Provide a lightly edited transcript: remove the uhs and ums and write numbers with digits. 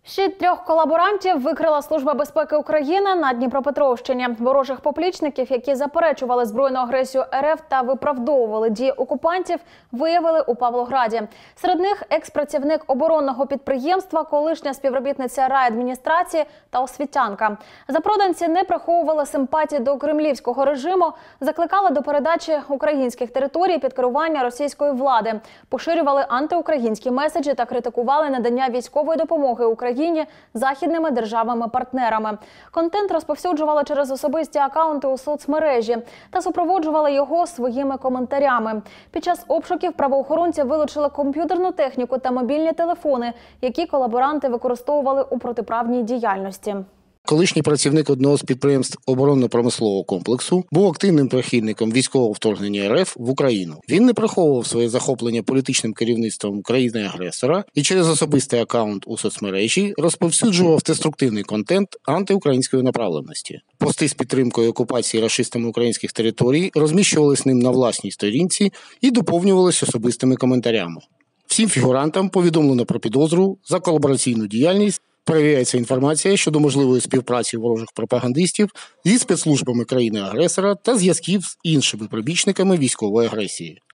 Ще 3 колаборантів викрила Служба безпеки України на Дніпропетровщині. Ворожих поплічників, які заперечували збройну агресію РФ та виправдовували дії окупантів, виявили у Павлограді. Серед них екс-працівник оборонного підприємства, колишня співробітниця райадміністрації та освітянка. Запроданці не приховували симпатії до кремлівського режиму, закликали до передачі українських територій під керування російської влади, поширювали антиукраїнські меседжі та критикували надання військової допомоги Україні західними державами-партнерами. Контент розповсюджували через особисті акаунти у соцмережі та супроводжували його своїми коментарями. Під час обшуків правоохоронці вилучили комп'ютерну техніку та мобільні телефони, які колаборанти використовували у протиправній діяльності. Колишній працівник одного з підприємств оборонно-промислового комплексу був активним прихильником військового вторгнення РФ в Україну. Він не приховував своє захоплення політичним керівництвом країни-агресора і через особистий акаунт у соцмережі розповсюджував деструктивний контент антиукраїнської направленості. Пости з підтримкою окупації рашистами українських територій розміщувались ним на власній сторінці і доповнювались особистими коментарями. Всім фігурантам повідомлено про підозру за колабораційну діяльність. Перевіряється інформація щодо можливої співпраці ворожих пропагандистів зі спецслужбами країни-агресора та зв'язків з іншими прибічниками військової агресії.